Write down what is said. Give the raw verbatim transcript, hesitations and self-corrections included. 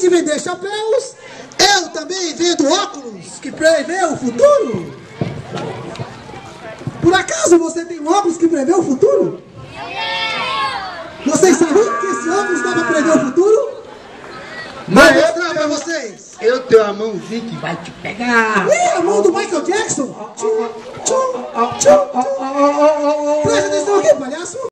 de vender chapéus, eu também vendo óculos que prevê o futuro. Por acaso você tem um óculos que prevê o futuro? Vocês sabiam que esse óculos dá para prever o futuro? Vou mostrar pra vocês. Eu tenho a mãozinha que vai te pegar. Ih, a mão do Michael Jackson. Tchum, tchum, tchum, tchum. Presta atenção aqui, palhaço.